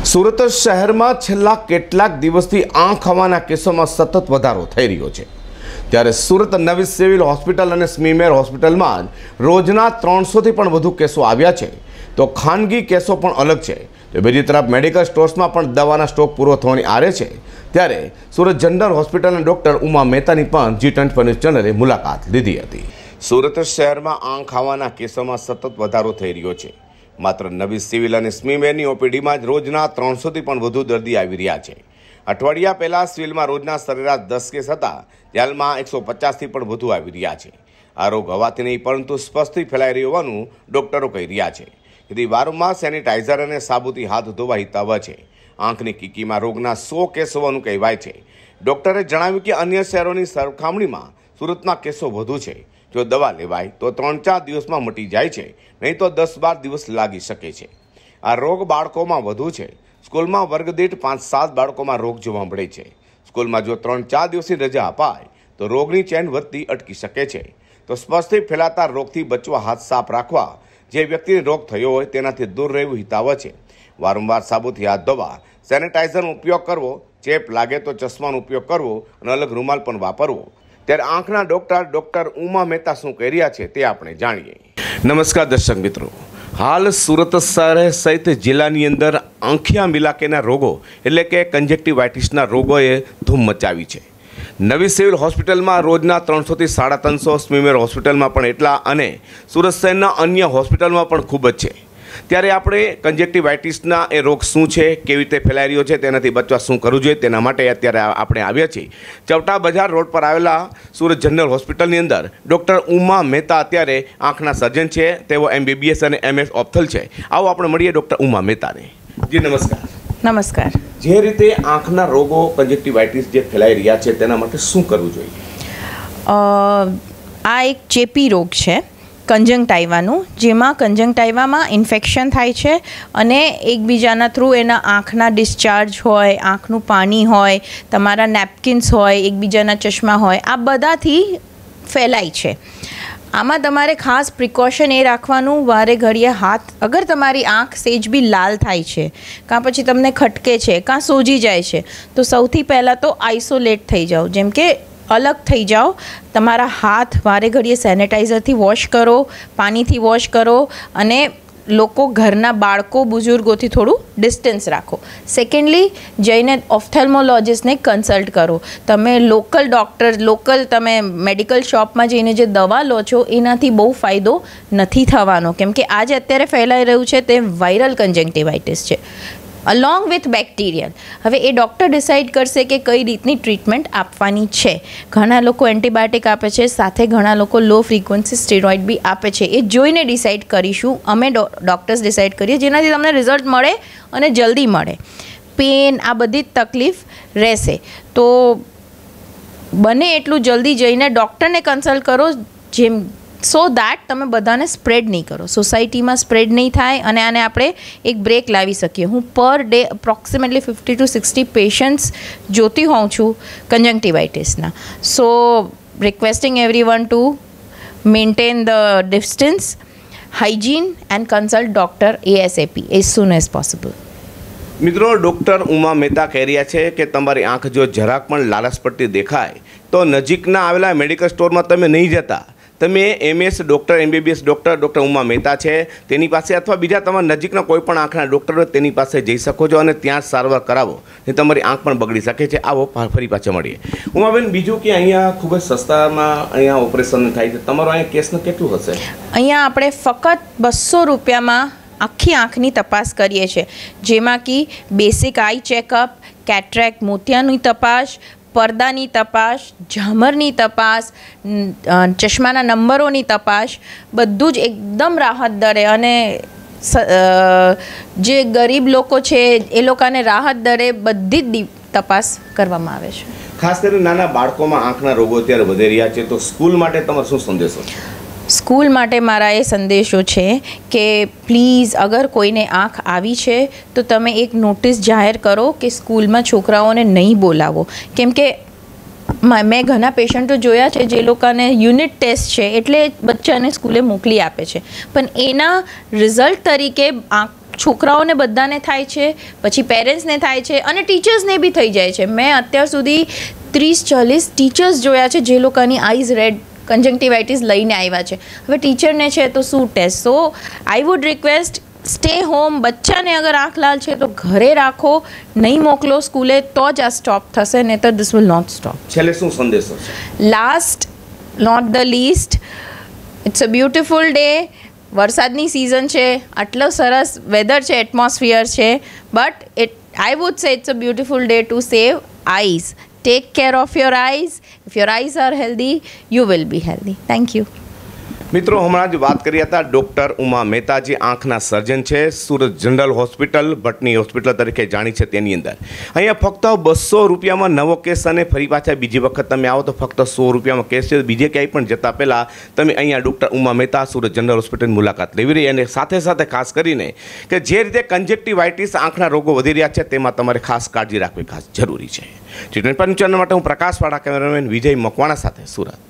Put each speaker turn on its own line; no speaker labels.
સુરત શહેરમાં છેલ્લા કેટલાક દિવસથી આંખ આવવાના કેસોમાં સતત વધારો થઈ રહ્યો છે। ત્યારે સુરત નવી સિવિલ હોસ્પિટલ અને સ્મીમેર હોસ્પિટલમાં રોજના 300થી પણ વધુ કેસો આવ્યા છે, તો ખાનગી કેસો પણ અલગ છે। તો બીજી તરફ મેડિકલ સ્ટોર્સમાં પણ દવાના સ્ટોક પૂરો થવાની આરે છે। ત્યારે સુરત જનરલ હોસ્પિટલના ડૉક્ટર ઉમા મહેતાની પણ G24 ન્યૂઝ ચેનલે મુલાકાત લીધી હતી। સુરત શહેરમાં આંખ આવવાના કેસોમાં સતત વધારો થઈ રહ્યો છે। માત્ર નવી સિવિલ અને સ્મીમેરની ઓપીડીમાં જ રોજના 300થી પણ વધુ દર્દી આવી રહ્યા છે। અઠવાડિયા પહેલાં સિવિલમાં રોજના સરેરાશ 10 કેસ હતા, હાલમાં 150થી પણ વધુ આવી રહ્યા છે। આ રોગ હવાથી નહીં પરંતુ સ્પર્શથી ફેલાઈ રહ્યો હોવાનું ડૉક્ટરો કહી રહ્યા છે। તેથી વારંવાર સેનિટાઈઝર અને સાબુથી હાથ ધોવા હિતાવહ છે। આંખની કીકીમાં રોગના 100 કેસ હોવાનું કહેવાય છે। ડૉક્ટરે જણાવ્યું કે અન્ય શહેરોની સરખામણીમાં સુરતમાં કેસો વધુ છે। જો દવા લેવાય તો 3-4 દિવસમાં મટી જાય છે, નહીં તો 10-12 દિવસ લાગી શકે છે। આ રોગ બાળકોમાં વધુ છે। સ્કૂલમાં વર્ગ દીઠ 5-7 બાળકોમાં રોગ જોવા મળે છે। સ્કૂલમાં જો 3-4 દિવસની રજા અપાય તો રોગની ચેન વધતી અટકી શકે છે। તો સ્પર્શથી ફેલાતા રોગથી બચવા હાથ સાફ રાખવા, જે વ્યક્તિને રોગ થયો હોય તેનાથી દૂર રહેવું હિતાવહ છે। વારંવાર સાબુથી હાથ ધોવા, સેનિટાઈઝરનો ઉપયોગ કરવો, ચેપ લાગે તો ચશ્માનો ઉપયોગ કરવો અને અલગ રૂમાલ પણ વાપરવો। ત્યારે આંખના ડૉક્ટર ઉમા મહેતા શું કહી રહ્યા છે તે આપણે જાણીએ। નમસ્કાર દર્શક મિત્રો, હાલ સુરત શહેર સહિત જિલ્લાની અંદર આંખિયા મિલાકેના રોગો એટલે કે કંજક્ટિવાઇટિસના રોગોએ ધૂમ મચાવી છે। નવી સિવિલ હોસ્પિટલમાં રોજના 300થી 350, સ્મીમેર હોસ્પિટલમાં પણ એટલા અને સુરત શહેરના અન્ય હોસ્પિટલમાં પણ ખૂબ જ છે। ત્યારે આપણે કંજક્ટિવાઇટિસના એ રોગ શું છે, કેવી રીતે ફેલાઈ રહ્યો છે, તેનાથી બચવા શું કરવું જોઈએ તેના માટે અત્યારે આપણે આવ્યા છીએ ચવટા બજાર રોડ પર આવેલા સુરત જનરલ હોસ્પિટલની અંદર ડૉક્ટર ઉમા મહેતા અત્યારે આંખના સર્જન છે। તેઓ MBBS અને MS ઓપ્થલ છે। આવો આપણે મળીએ ડૉક્ટર ઉમા મહેતાને। જી નમસ્કાર।
નમસ્કાર।
જે રીતે આંખના રોગો કંજક્ટિવાઇટિસ જે ફેલાઈ રહ્યા છે તેના માટે શું કરવું જોઈએ?
આ એક ચેપી રોગ છે કંજંક્ટાઇવાનું, જેમાં કંજંક્ટાઇવામાં ઇન્ફેક્શન થાય છે અને એકબીજાના થ્રુ એના આંખના ડિસ્ચાર્જ હોય, આંખનું પાણી હોય, તમારા નેપકિન્સ હોય, એકબીજાના ચશ્મા હોય, આ બધાથી ફેલાય છે। આમાં તમારે ખાસ પ્રિકોશન એ રાખવાનું, વારે ઘડીએ હાથ, અગર તમારી આંખ સેજ બી લાલ થાય છે, કાં પછી તમને ખટકે છે, કાં સોજી જાય છે, તો સૌથી પહેલાં તો આઇસોલેટ થઈ જાઓ, જેમ કે અલગ થઈ જાઓ। તમારા હાથ વારે ઘડીએ સેનિટાઈઝરથી વોશ કરો, પાણીથી વોશ કરો અને લોકો, ઘરના બાળકો, બુઝુર્ગોથી થોડું ડિસ્ટન્સ રાખો। સેકન્ડલી, જઈને ઓફથેલ્મોલોજિસ્ટને કન્સલ્ટ કરો। તમે લોકલ તમે મેડિકલ શોપમાં જઈને જે દવા લો છો એનાથી બહુ ફાયદો નથી થવાનો, કેમ કે આજે અત્યારે ફેલાઈ રહ્યું છે તે વાયરલ કંજંક્ટિવાઇટિસ છે અલોંગ વિથ બેક્ટેરિયલ। હવે એ ડૉક્ટર ડિસાઇડ કરશે કે કઈ રીતની ટ્રીટમેન્ટ આપવાની છે। ઘણા લોકો એન્ટીબાયોટિક આપે છે, સાથે ઘણા લોકો લો ફ્રીક્વન્સી સ્ટેરોઇડ બી આપે છે। એ જોઈને ડિસાઇડ કરીશું, અમે ડૉક્ટર્સ ડિસાઇડ કરીએ, જેનાથી તમને રિઝલ્ટ મળે અને જલ્દી મળે। પેન, આ બધી જ તકલીફ રહેશે, તો બને એટલું જલ્દી જઈને ડૉક્ટરને કન્સલ્ટ કરો, જેમ સો દેટ તમે બધાને સ્પ્રેડ નહીં કરો, સોસાયટીમાં સ્પ્રેડ નહીં થાય અને આને આપણે એક બ્રેક લાવી શકીએ। હું per day approximately 50 to 60 patients જોતી હોઉં છું કંજંક્ટિવાઇટિસના। So requesting everyone to maintain the distance, hygiene and consult doctor ASAP as soon as possible.
મિત્રો, ડૉક્ટર ઉમા મહેતા કહી રહ્યા છે કે તમારી આંખ જો જરાક પણ લાલચ પડતી દેખાય તો નજીકના આવેલા મેડિકલ સ્ટોરમાં તમે નહીં જતા, તમે MS doctor, MBBS doctor Uma Mehta છે તેની પાસે અથવા બીજા તમારા નજીકના કોઈ પણ આંખના ડૉક્ટર હોય તેની પાસે જઈ શકો છો અને ત્યાં સારવાર કરાવો, ને તમારી આંખ પણ બગડી શકે છે। આવો ફરી પાછા મળીએ। ઉમાબેન, બીજું કે અહીંયા ખૂબ જ સસ્તામાં અહીંયા ઓપરેશન થાય છે, તમારો અહીંયા કેસનું કેટલું હશે?
અહીંયા આપણે ફક્ત 200 રૂપિયામાં આખી આંખની તપાસ કરીએ છીએ, જેમાં કે બેસિક આઈ ચેકઅપ, કેટરેક્ટ મોતિયાની તપાસ, પડદાની તપાસ, ઝામરની તપાસ, ચશ્માના નંબરોની તપાસ, બધું જ એકદમ રાહત દરે, અને જે ગરીબ લોકો છે એ લોકોને રાહત દરે બધી જ તપાસ કરવામાં આવે છે।
ખાસ કરીને નાના બાળકોમાં આંખના રોગો અત્યારે વધી રહ્યા છે, તો સ્કૂલ માટે તમારો શું સંદેશો છે?
સ્કૂલ માટે મારા એ સંદેશો છે કે પ્લીઝ, અગર કોઈને આંખ આવી છે તો તમે એક નોટિસ જાહેર કરો કે સ્કૂલમાં છોકરાઓને નહીં બોલાવો, કેમ કે મેં ઘણા પેશન્ટો જોયા છે જે લોકોને યુનિટ ટેસ્ટ છે એટલે બચ્ચાને સ્કૂલે મોકલી આપે છે, પણ એના રિઝલ્ટ તરીકે છોકરાઓને બધાને થાય છે, પછી પેરેન્ટ્સને થાય છે અને ટીચર્સને બી થઈ જાય છે. મેં અત્યાર સુધી 30-40 ટીચર્સ જોયા છે જે લોકોની આઈઝ રેડ કન્જંક્ટિવાઇટિસ લઈને આવ્યા છે. હવે ટીચરને છે તો શું test? So I would request stay home. બચ્ચાને અગર આંખ લાલ છે તો ઘરે રાખો, નહીં મોકલો સ્કૂલે, તો જ આ સ્ટોપ થશે, નહીં તો ધીસ વિલ નોટ સ્ટોપ.
છેલ્લે શું સંદેશો છે?
Last not the least, it's a beautiful day. વરસાદની સિઝન છે, આટલો સરસ વેધર છે, એટમોસ્ફિયર છે, but I would say it's a beautiful day to save eyes. Take care of your eyes. If your eyes are healthy, you will be healthy. Thank you.
મિત્રો, હમણાં જ વાત કરી હતા ડૉક્ટર ઉમા મહેતા, જે આંખના સર્જન છે, સુરત જનરલ હોસ્પિટલ, ભટની હોસ્પિટલ તરીકે જાણી છે, તેની અંદર અહીંયા ફક્ત 200 રૂપિયામાં નવો કેસ, અને ફરી પાછા બીજી વખત તમે આવો તો ફક્ત 100 રૂપિયામાં કેસ છે. બીજે ક્યાંય પણ જતા પહેલાં તમે અહીંયા ડૉક્ટર ઉમા મહેતા સુરત જનરલ હોસ્પિટલની મુલાકાત લેવી રહી. અને સાથે સાથે ખાસ કરીને કે જે રીતે કન્જક્ટિવાઇટિસ આંખના રોગો વધી રહ્યા છે તેમાં તમારે ખાસ કાળજી રાખવી ખાસ જરૂરી છે. T25 ચેનલ માટે હું પ્રકાશવાળા, કેમેરામેન વિજય મકવાણા સાથે સુરત.